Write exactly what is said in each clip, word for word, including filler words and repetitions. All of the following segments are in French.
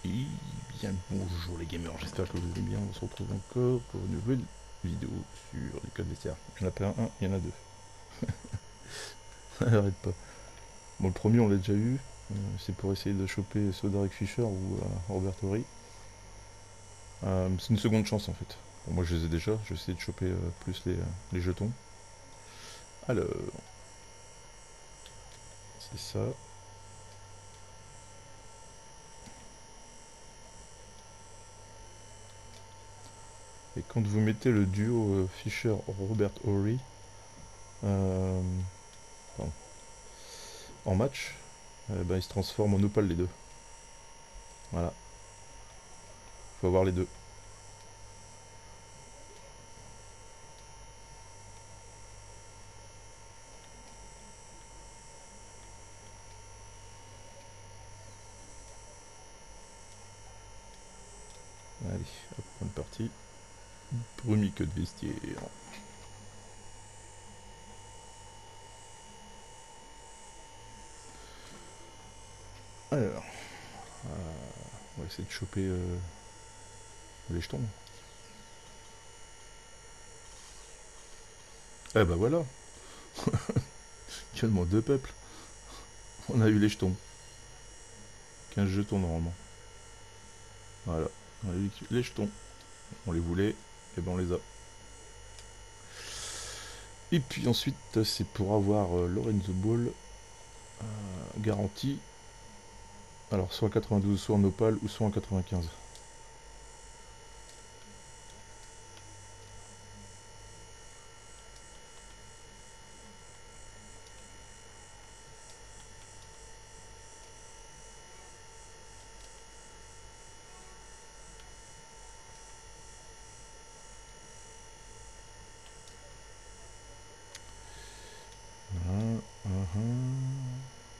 Et bien bonjour les gamers, j'espère que vous allez bien. On se retrouve encore pour une nouvelle vidéo sur les codes vestiaires. Il n'y en a pas un, il y en a deux. Ça n'arrête pas. Bon, le premier on l'a déjà eu, euh, c'est pour essayer de choper Sodaric Fisher ou euh, Robert Horry. Euh, c'est une seconde chance en fait. Bon, moi je les ai déjà, je vais essayer de choper euh, plus les, euh, les jetons. Alors, c'est ça. Et quand vous mettez le duo euh, Fisher-Robert Horry euh, en match, euh, ben, ils se transforment en opale les deux. Voilà, faut avoir les deux. Allez, hop, on est parti. Premier que de vestiaire. Alors, euh, on va essayer de choper euh, les jetons. Eh bah voilà, quasiment deux peuples. On a eu les jetons. quinze jetons normalement. Voilà, on a eu les jetons. On les voulait, et ben on les a. Et puis ensuite, c'est pour avoir euh, Lorenzo Ball euh, garantie. Alors, soit en quatre-vingt-douze, soit en opale, ou soit en quatre-vingt-quinze. Voilà, uh-huh.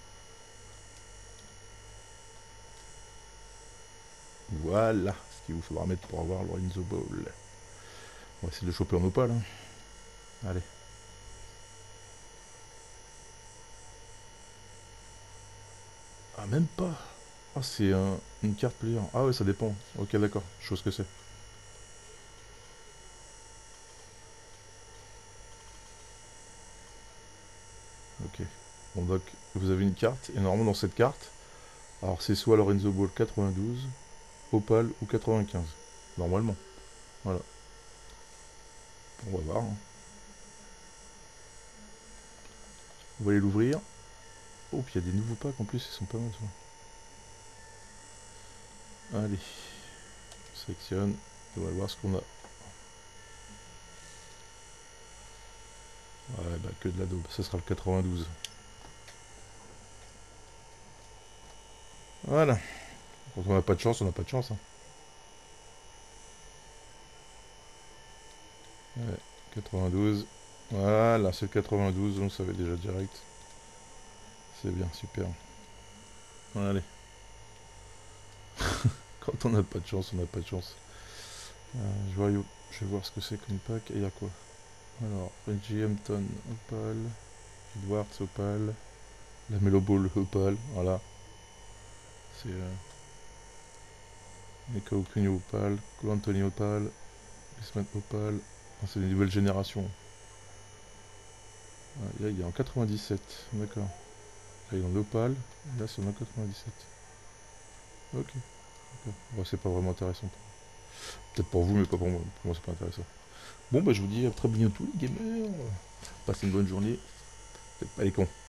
Voilà ce qu'il vous faudra mettre pour avoir Lorenzo Ball. On va essayer de le choper en opale. Hein. Allez. Ah, même pas. Ah, c'est un, une carte player. Ah ouais, ça dépend. Ok, d'accord. Je vois ce que c'est. Ok. Bon, donc, vous avez une carte. Et normalement, dans cette carte, alors c'est soit Lorenzo Ball quatre-vingt-douze, Opal ou quatre-vingt-quinze. Normalement. Voilà. On va voir. Hein. On va aller l'ouvrir. Oh, puis il y a des nouveaux packs en plus. Ils sont pas mal, ça. Allez. On sélectionne. On va voir ce qu'on a. Ouais, bah que de la daube. Ça sera le quatre-vingt-douze. Voilà. Quand on n'a pas de chance, on n'a pas de chance. Hein. Ouais, quatre-vingt-douze. Voilà, c'est le quatre-vingt-douze, on savait déjà direct. C'est bien, super. Allez. Quand on n'a pas de chance, on n'a pas de chance. Euh, je, vois, je vais voir ce que c'est comme pack. Et il y a quoi? Alors, Reggie Hampton, Opal. Edwards, Opal. La Melo Ball, Opal. Voilà. C'est. Euh, Meka Okuno, Opal. Cole Anthony, Opal. Ismail, Opal. Ah, c'est les nouvelles générations. Ah, là, il est en quatre-vingt-dix-sept. D'accord. Là, il est en Opal. Là, c'est en quatre-vingt-dix-sept. Ok. Ouais, c'est pas vraiment intéressant. Peut-être pour vous, mais pas pour moi. Pour moi, c'est pas intéressant. Bon, bah, je vous dis à très bientôt, les gamers. Passez une bonne journée. Faites pas les cons.